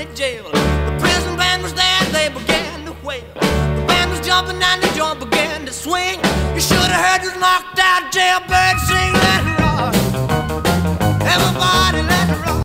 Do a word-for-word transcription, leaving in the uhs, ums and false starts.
county jail. The prison band was there, they began to wail. The band was jumping and the joint began to swing. You should have heard this knocked out jailbird sing that rock. Everybody